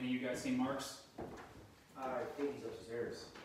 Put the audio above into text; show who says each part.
Speaker 1: Any of you guys seen Mark's?
Speaker 2: I think he's upstairs.